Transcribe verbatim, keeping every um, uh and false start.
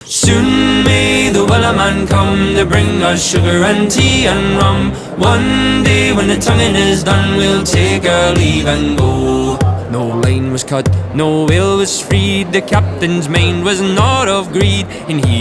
Soon may the wellerman come to bring us sugar and tea and rum. One day when the tonguing is done, we'll take our leave and go. No line was cut, no whale was freed. The captain's mind was not of greed, and he